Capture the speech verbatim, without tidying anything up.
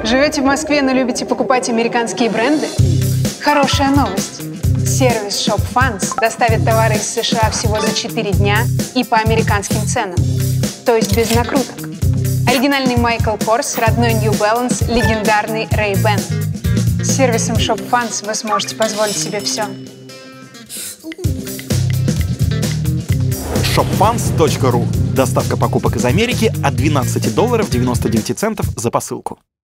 Живете в Москве, но любите покупать американские бренды? Хорошая новость. Сервис ShopFans доставит товары из США всего за четыре дня и по американским ценам. То есть без накруток. Оригинальный Michael Kors, родной New Balance, легендарный Ray-Ban. С сервисом ShopFans вы сможете позволить себе все. шопфанс точка ру. Доставка покупок из Америки от двенадцати долларов девяносто девять центов за посылку.